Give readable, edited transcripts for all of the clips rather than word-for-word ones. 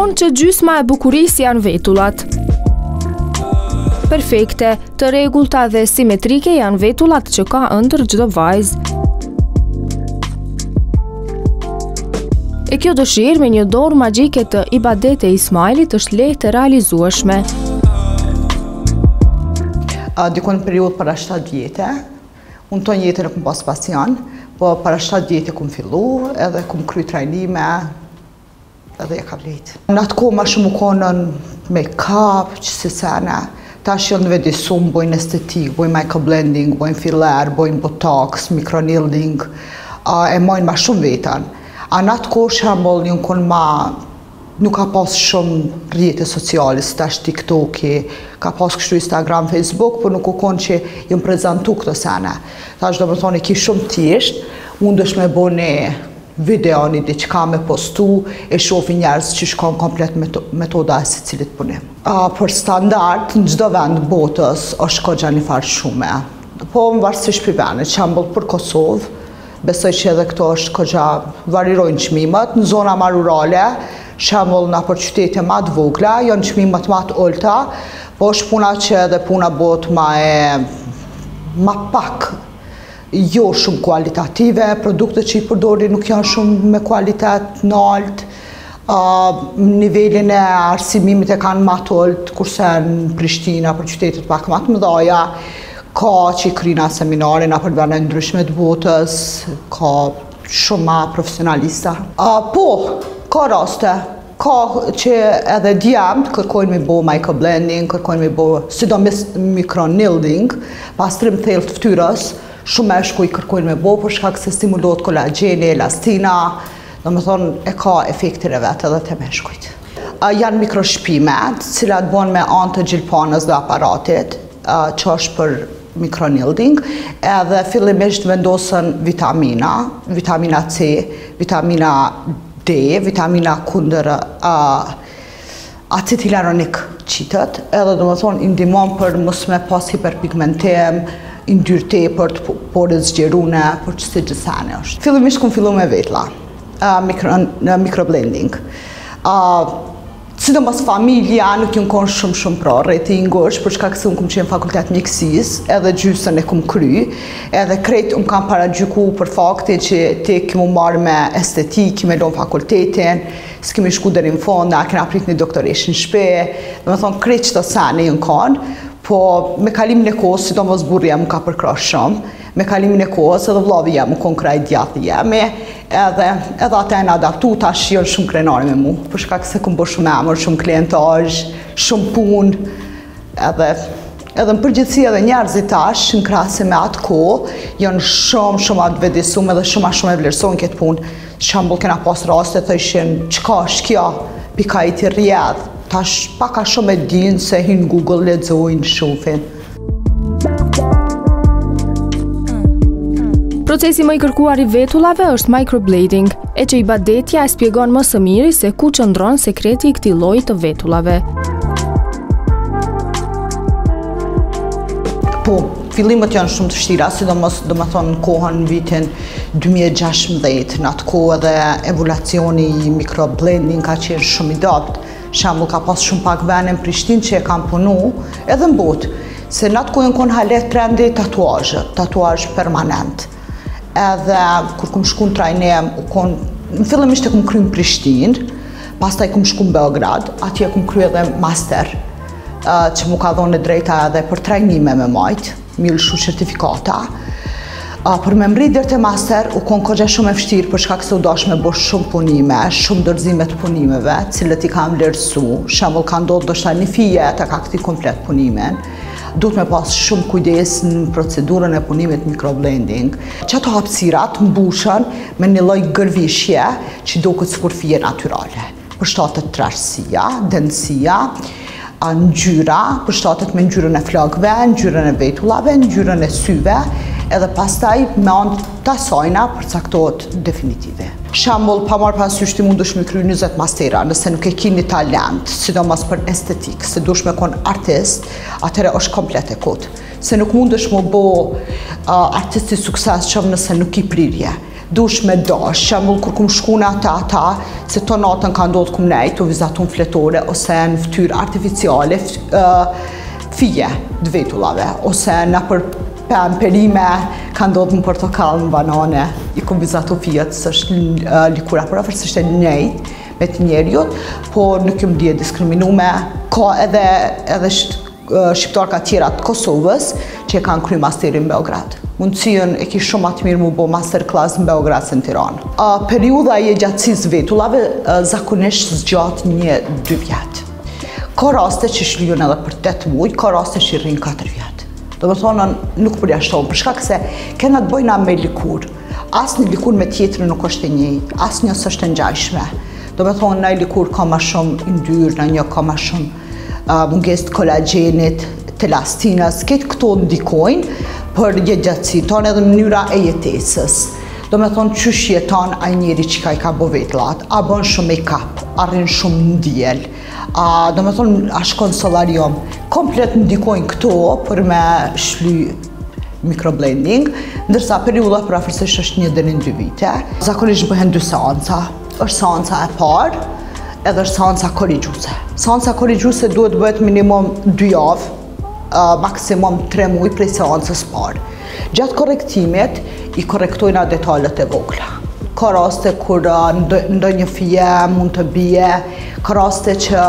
thonë që gjysma e bukurisë janë vetullat. Perfekte, të rregullta dhe simetrike janë vetullat që ka ëndër çdo vajzë. E kjo dëshirë me një dorë magjike të Ibadet e Ismailit është lehtë e realizueshme. Dikon në periudhë para 7 vjete, unë tonë jetën e kumë pas pasion, po para 7 vjete kumë fillu, edhe kumë kry trajnime, edhe e ka vlejt. Në atë kohë ma shumë u konën make-up, që si sene, ta shilë në vedisum, bojnë estetik, bojnë microblending, bojnë filler, bojnë botox, microneedling, e mojnë ma shumë vetën. A në atë kohë shembull një konë ma, nuk ka pas shumë rrjete sociale, si tash TikTok-i, ka pas kështu Instagram, Facebook, por nuk u konë që jëmë prezentu këto sene. Tash do më thonë, ki shumë tjesht, unë dësh me bo një video, një diqka me postu, e shofi njerës që shkon komplet metoda e si cilit punim. Për standard, në gjdo vend botës, është kogja një farë shume. Po më varësish për venit, shembull për Kosovë, besoj që edhe këto është kogja varirojnë çmimet, në zona ma rurale, shembull në për qytete ma të vogla, janë çmimet ma të ulta, po është puna që edhe puna bot ma pak, jo shumë kualitative, produktet që i përdori nuk janë shumë me kualitet në alt, nivelin e arsimimit e kanë ma të ult, kurse në Prishtina për qytetet pak ma të mëdhaja, ka që i kryna seminare në për vene ndryshme të botës, ka shumë ma profesionalista. Po, ka raste, ka që edhe djemët kërkojnë me bo microblending, kërkojnë me bo sidomis microneedling, pastrim thellë të ftyrës, shumë e shkuj kërkojnë me bo, për shkak se stimulohet kolageni, elastina, do me thonë e ka efektin e vetë edhe të me shkujt. Janë mikroshpimet, cilat bon me anë të gjilpanës dhe aparatit, që është për microneedling, edhe fillimisht vendosën vitamina C, vitamina D, vitamina kundër acid hyaluronic qitët, edhe do më thonë indimon për mos me pas hiperpigmentim, ndyrë tepërt, por e zgjerune, por që si gjithsene është. Fillimisht kumë fillu me vetla, microblending. Sidomos familja nuk jënë konë shumë pra ratingosh, për shkak se unë kumë qenë fakultet mjekësis, edhe gjysën e kumë kry, edhe krejt unë kam paragjyku për faktin që te këmu marrë me estetik, me lonë fakultetin, s'kemi shku deri në fond, a kena prit një doktoresh në shpe, dhe me thonë krejt që të sene jënë konë, po me kalimin e kohës, sidomos burri jam ka përkra shumë, me kalimin e kohës edhe vllavi jam konë krajt djathi jemi, edhe ata e në adaptu, tash janë shumë krenari me mu, për shkak se kumë bërë shumë emër, shumë klientaj, shumë punë, edhe në përgjithësi edhe njerëzit tash, në krahasi me atë kohë, janë shumë atë vedisume edhe shumë e vlerësojnë këtë punë. Shembull kena pas raste të ishin, qka është kja, pika i të rjedhë, tash paka shumë e dinë se hinë Google, lexojnë, shohin. Procesi më i kërkuar i vetullave është microblading, e që Ibadetja e spjegon më së miri se ku qëndron sekreti i këtij lloji të vetullave. Po, fillimet janë shumë të vështira, sidomos do të thonë në kohën në vitin 2016, në atë kohë edhe evolucioni i microblending ka qenë shumë i dobët. Shembull ka pas shumë pak vene në Prishtinë që e kanë punu edhe në botë, se në atë kohë konë halet trendi tatuazh permanent. Edhe kur kumë shku në trajnem, në fillimisht e kumë kry në Prishtinë, pastaj kumë shku në Beograd, atje kumë kry edhe master, që mu ka dhone drejta edhe për trajnime me majtë, mi lëshu certifikata. Për me mri dërë të master, u konë kogja shumë e fështirë për shkak se u dash me bo shumë punime, shumë dërzime të punimeve, cilët i kam vlerësu, shembull ka ndodhë do shta një fije të ka këti komplet punimin, duhet me pas shumë kujdes në procedurën e punimit microblending. Qëto hapësirat mbushën me një lloj gërvishje që do këtë sikur fije natyrale. Përshtatet trashësia, dënësia, ngjyra, përshtatet me ngjyrën e flokëve, ngjyrën e vetullave, ngjyrën e syve, edhe pastaj me anë të asajna përcaktohet definitive. Shembull, pa marrë parasysh ti mundesh me kry 20 mastera, nëse nuk e keni talent, sidomos për estetik, se dush me kon artist, atëherë është komplet e kot. Se nuk mundesh me bo artist i suksesshëm nëse nuk i prirje. dush me dash, shembull kur kum shkuna ata, se to natën ka ndodhur kum nejt u vizatun fletore ose në ftyrë artificiale fije të vetullave, ose në për perime ka ndodhur në portokall, në banane, i kum vizatu fijet s'është likura, por afërsisht e njëjtë me të njerëzit, por nuk jam dje diskriminume, ka edhe shqiptarë tjera të Kosovës që e kanë kryer masterin në Beograd. Mundësien e ki shumë atë mirë mu bo masterclass në Beograd se në Tiranë. Periudha e gjatësisë vetullave zakonisht zgjatë 1-2 vjetë. Ka raste që shlyen edhe për 8 muaj, ka raste që rrinë 4 vjetë. Do më thonë nuk përjashtohen, për shkak se kena të bëjna me likur. Asë një likur me tjetërën nuk është e njëjtë, asë një s'është e ngjashme. Do më thonë në likur ka ma shumë yndyrë, në një ka ma shumë mungesë të kolagjenit, të elastinës, këtë këto ndikojnë për gjatësinë tonë edhe mënyra e jetesës. Do me thonë qysh jeton ai njeri që ka i ka bo vetullat, a bën shumë make-up, a rrin shumë në diell, do me thonë a shkon solarium. Komplet ndikojnë këto për me shly microblending, ndërsa periudha për afërsisht është 1 deri në 2 vite. Zakonisht bëhen 2 seanca. Është seanca e parë, edhe është seanca korrigjuese. Seanca korrigjuese duhet bëhet minimum 2 javë, maksimum 3 muaj prej seancës parë. Gjatë korrektimit i korrektojna detalet e vogla. Ka raste kur ndonjë fije mund të bie, ka raste që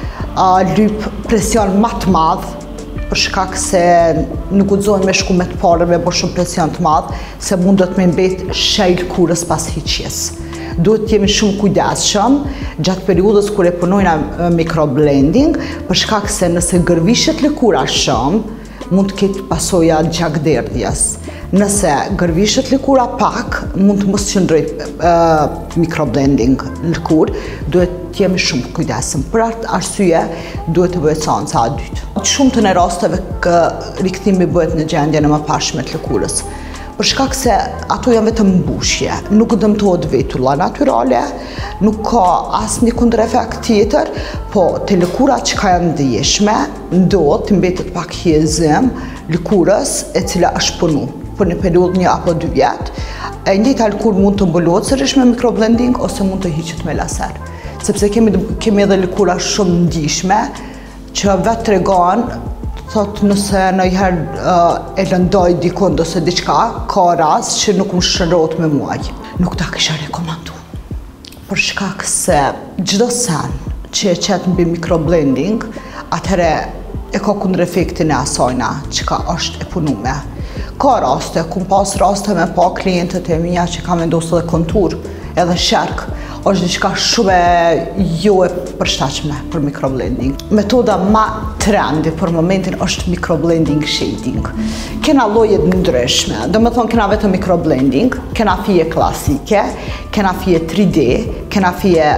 lyp presion më të madh, për shkak se nuk guxojnë me shku me të parë me bërë shumë presion të madh, se mundet me mbet shej lkurës pas hiqjes. Duhet të jemi shumë kujdesshëm gjatë periudhës kur e punojna microblending, për shkak se nëse gërvishet lëkura shumë, mund të ketë pasoja gjakderdhjes. Nëse gërvishet lëkura pak, mund të mos qëndroj microblending lëkur, duhet të jemi shumë kujdesshëm. Për atë arsye duhet të bëhet seanca e dytë. Shumë të në rasteve rikthimi bëhet në gjendjen e mëparshme të lëkurës. Për shkak se ato janë vetëm mbushje, nuk dëmtohet vetulla natyrale, nuk ka asnjë kundërefekt tjetër, po te lëkurat që ka janë ndjeshme, ndodh të mbetet pak hyezim lëkurës e cila është punu për një periudhë 1 apo 2 vjet. E njëjta lëkurë mund të mbuluohet sërish me microblending ose mund të hiqet me laser, sepse kemi edhe lëkura shumë ndjeshme që vetë tregojnë thot nëse ndonjëherë e lëndoj dikund ose diçka, ka rast që nuk më shërohet me muaj. Nuk ta kisha rekomandu. Për shkak se çdo sen që e qet mbi microblending, atëherë e ka kundërefektin e asajna që është e punume. Ka raste, kum pas raste me pa klientët e mia që ka vendosur edhe kontur, edhe sherk, është diçka shumë jo e përshtatshme për microblending. Metoda më trendi për momentin është microblending shading. Kena lloje të ndryshme, domethënë kena vetëm microblending, kena fije klasike, kena fije 3D, kena fije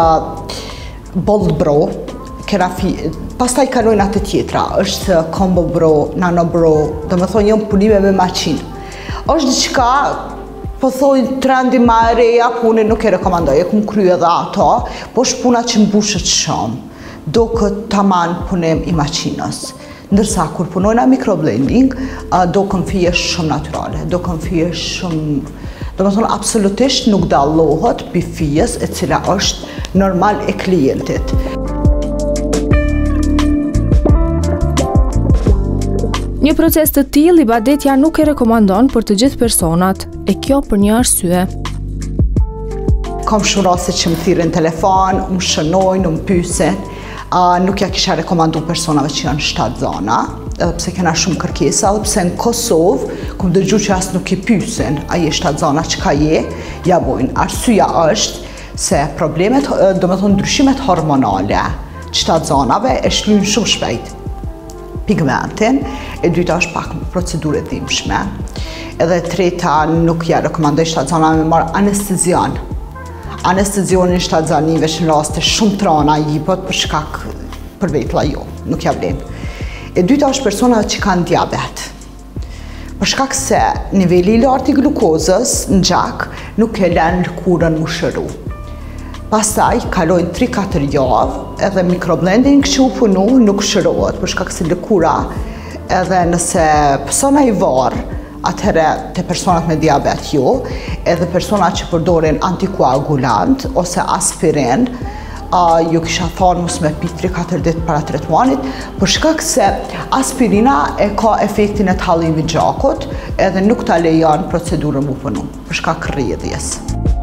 bold brow, kena fije, pastaj kalojnë atë tjetra, është combo brow, nano brow, domethënë janë punime me maqinë. Është diçka po thojnë trendi ma e reja, pune nuk e rekomandoj, e kum krye edhe ato, po është puna që mbushet shumë, do këtë taman punem i maqinës. Ndërsa, kur punojna microblending, do kën fije shumë naturale, do kën fije shumë, do më thonë, absolutisht nuk dallohet për fijes e cila është normal e klientit. Një proces të tillë Ibadetja nuk e rekomandon për të gjithë personat, e kjo për një arsye. Kam shumë raste që më thirrin telefon, më shënojnë, më pyesin, nuk ja kisha rekomandu personave që janë 7 zona, edhe pse kena shumë kërkesa, edhe pse në Kosovë, kum dëgju që as nuk i pyesin, a je 7 zona që ka je, ja bojnë. Arsyeja është se problemet, do me thonë ndryshimet hormonale, 7 zonave e shlyjnë shumë shpejt pigmentin, e dyta është pak procedurë e dhimbshme, edhe treta nuk ja rekomandoj 7 zona me marrë anestezion. Anestezionin 7 zonive që në raste shumë trana jipot për shkak për vetla jo, nuk ja vlen. E dyta është persona që kanë diabet. Për shkak se niveli i lartë i glukozës në gjak nuk e lën lëkurën më shëru. Pastaj kalojnë 3-4 javë, edhe microblending që u punu nuk shërohet, për shkak se lëkura edhe nëse persona i varë, atëherë te personat me diabet jo, edhe personat që përdorin antikoagulant ose aspirin, ju kisha thonë mos me pi 3-4 ditë para trajtimit, për shkak se aspirina e ka efektin e të hallimit gjakut edhe nuk ta lejon procedurën mu punu, për shkak rrjedhjes.